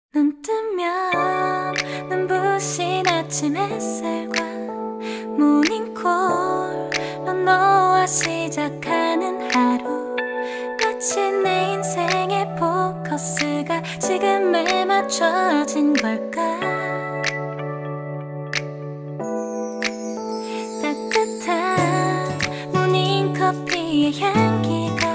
눈 뜨면 눈부신 아침 햇살과 모닝콜로 너와 시작하는 하루, 마치 내 인생의 포커스가 지금에 맞춰진 걸까. 따뜻한 모닝커피의 향기가